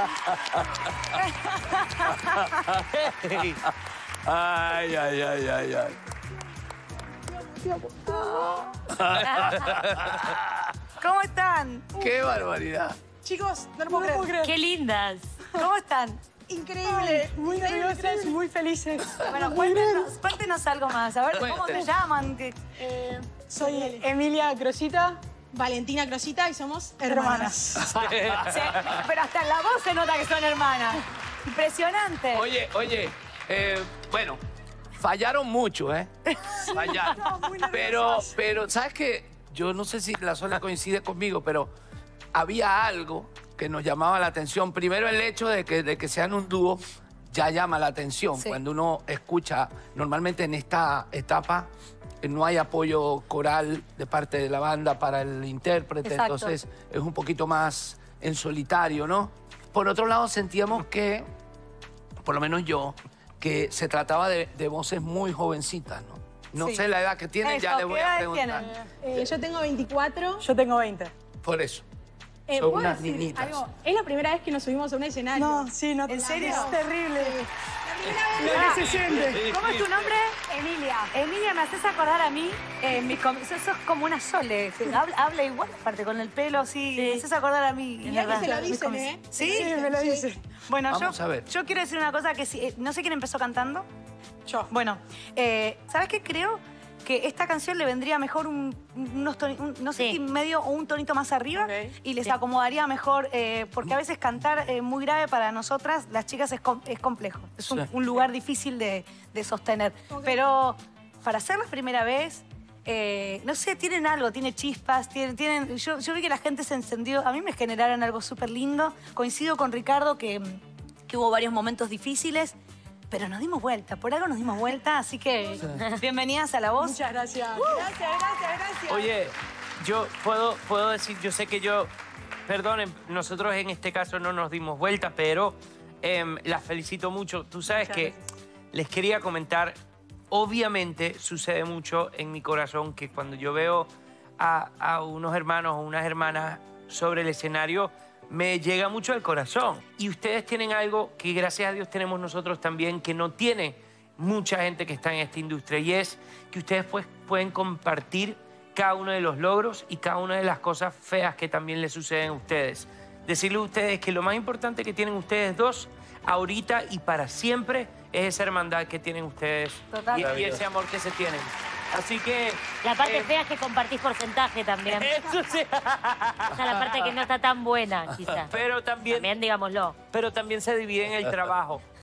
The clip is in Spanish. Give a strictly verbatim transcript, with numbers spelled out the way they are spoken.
Ay, ay, ay, ay, ay. ¿Cómo están? ¡Qué barbaridad! Chicos, no lo puedo creer. ¡Qué lindas! ¿Cómo están? Increíble. Muy nerviosas, muy felices. Bueno, cuéntenos, cuéntenos algo más. A ver, Bueno, ¿cómo se eh. llaman? ¿Qué- Eh, soy Emilia Grosita. Valentina Grosita y somos hermanas. Se- pero hasta en la voz se nota que son hermanas. Impresionante. Oye, oye, eh, bueno, fallaron mucho, ¿eh? Fallaron. pero, pero, ¿sabes qué? Yo no sé si la Sola coincide conmigo, pero había algo que nos llamaba la atención. Primero, el hecho de que, de que sean un dúo ya llama la atención. Sí. Cuando uno escucha, normalmente en esta etapa eh, no hay apoyo coral de parte de la banda para el intérprete, Exacto. entonces es un poquito más en solitario, ¿no? Por otro lado, sentíamos que, por lo menos yo, que se trataba de, de voces muy jovencitas, ¿no? No Sí. sé la edad que tienen, ya Eso, le voy ¿qué a edad preguntar. tienen? Eh, yo tengo veinticuatro. Yo tengo veinte. Por eso. Eh, Son ¿puedo unas decir niñitas. algo? Es la primera vez que nos subimos a un escenario. No, sí, no. ¿En serio? Es terrible. Ah, Lo que se siente. ¿Cómo es tu nombre? Emilia. Emilia, me haces acordar a mí. Eh, mi com- sos, sos como una Sole. Se Habla, habla igual, aparte con el pelo así. Me haces acordar a mí. Y ya ¿verdad? que se lo Mi dicen, com- ¿eh? ¿Sí? Sí, me lo dice. Bueno, Vamos yo, a ver. yo quiero decir una cosa que sí, eh, no sé quién empezó cantando. Yo. Bueno, eh, ¿sabes qué? Creo que esta canción le vendría mejor un, unos toni- un- no sé Sí. si medio o un tonito más arriba Ok. y les Sí. acomodaría mejor, eh, porque a veces cantar eh, muy grave para nosotras, las chicas, es, com- es complejo. Es un, Sí. un lugar difícil de, de sostener. Pero para hacer la primera vez, eh, no sé, tienen algo, tiene chispas, tienen... tienen yo, yo vi que la gente se encendió, a mí me generaron algo súper lindo. Coincido con Ricardo que, que hubo varios momentos difíciles, pero nos dimos vuelta, por algo nos dimos vuelta, así que bienvenidas a La Voz. Muchas gracias. Gracias, gracias, gracias. Oye, yo puedo, puedo decir, yo sé que yo, perdonen, nosotros en este caso no nos dimos vuelta, pero em, las felicito mucho. Tú sabes Muchas que gracias. les quería comentar, obviamente sucede mucho en mi corazón que cuando yo veo a, a unos hermanos o unas hermanas sobre el escenario, me llega mucho al corazón. Y ustedes tienen algo que gracias a Dios tenemos nosotros también, que no tiene mucha gente que está en esta industria, y es que ustedes pues, pueden compartir cada uno de los logros y cada una de las cosas feas que también les suceden a ustedes. Decirles a ustedes que lo más importante que tienen ustedes dos, ahorita y para siempre, es esa hermandad que tienen ustedes Total. y, y ese amor que se tienen. Así que... La parte eh, fea es que compartís porcentaje también. Eso sí. Esa es la parte que no está tan buena, quizás. Pero también, También, digámoslo. pero también se divide en el trabajo.